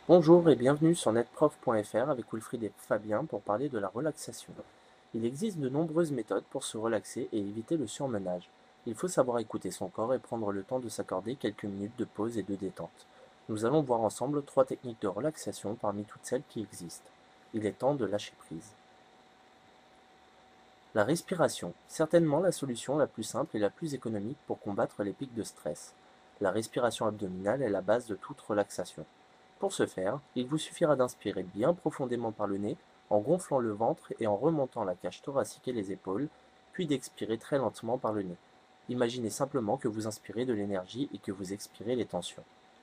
Bonjour et bienvenue sur netprof.fr avec Wilfried et Fabien pour parler de la relaxation. Il existe de nombreuses méthodes pour se relaxer et éviter le surmenage. Il faut savoir écouter son corps et prendre le temps de s'accorder quelques minutes de pause et de détente. Nous allons voir ensemble 3 techniques de relaxation parmi toutes celles qui existent. Il est temps de lâcher prise. La respiration, certainement la solution la plus simple et la plus économique pour combattre les pics de stress. La respiration abdominale est la base de toute relaxation. Pour ce faire, il vous suffira d'inspirer bien profondément par le nez, en gonflant le ventre et en remontant la cage thoracique et les épaules, puis d'expirer très lentement par le nez. Imaginez simplement que vous inspirez de l'énergie et que vous expirez les tensions.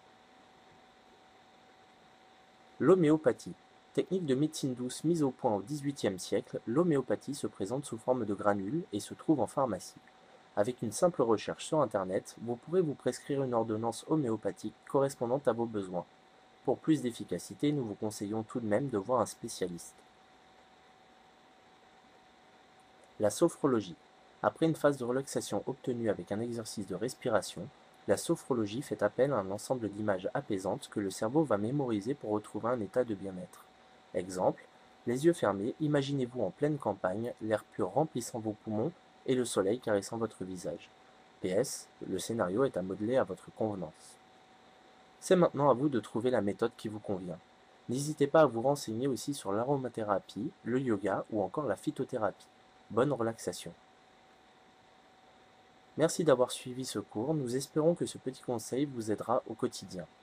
L'homéopathie. Technique de médecine douce mise au point au XVIIIe siècle, l'homéopathie se présente sous forme de granules et se trouve en pharmacie. Avec une simple recherche sur Internet, vous pourrez vous prescrire une ordonnance homéopathique correspondant à vos besoins. Pour plus d'efficacité, nous vous conseillons tout de même de voir un spécialiste. La sophrologie. Après une phase de relaxation obtenue avec un exercice de respiration, la sophrologie fait appel à un ensemble d'images apaisantes que le cerveau va mémoriser pour retrouver un état de bien-être. Exemple, les yeux fermés, imaginez-vous en pleine campagne, l'air pur remplissant vos poumons et le soleil caressant votre visage. PS, le scénario est à modeler à votre convenance. C'est maintenant à vous de trouver la méthode qui vous convient. N'hésitez pas à vous renseigner aussi sur l'aromathérapie, le yoga ou encore la phytothérapie. Bonne relaxation. Merci d'avoir suivi ce cours, nous espérons que ce petit conseil vous aidera au quotidien.